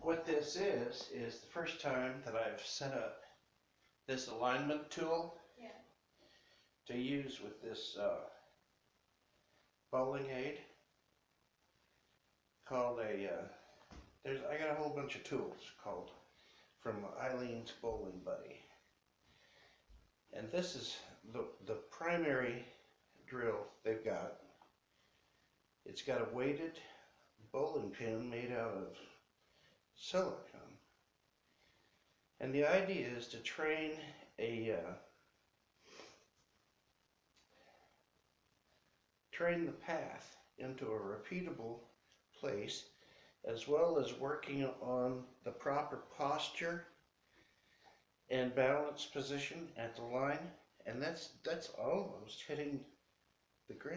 what this is the first time that I've set up this alignment tool to use with this bowling aid called I got a whole bunch of tools called from Eileen's Bowling Buddy. And this is the primary drill they've got. It's got a weighted bowling pin made out of silicone. And the idea is to train train the path into a repeatable place, as well as working on the proper posture and balance position at the line, and that's almost hitting the ground.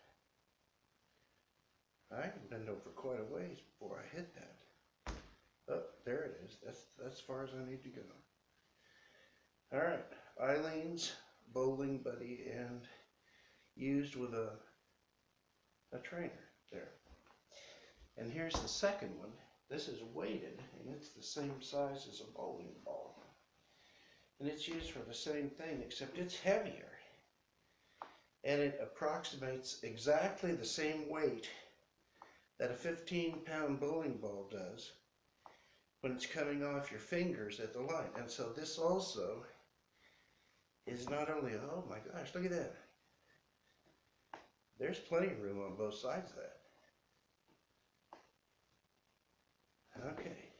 I can bend over quite a ways before I hit that. Oh, there it is. That's as far as I need to go. All right, Eileen's Bowling Buddy, and used with a trainer there. And here's the second one. This is weighted, and it's the same size as a bowling ball. And it's used for the same thing, except it's heavier. And it approximates exactly the same weight that a 15-pound bowling ball does when it's coming off your fingers at the line. And so this also is not only, oh my gosh, look at that. There's plenty of room on both sides of that. Okay.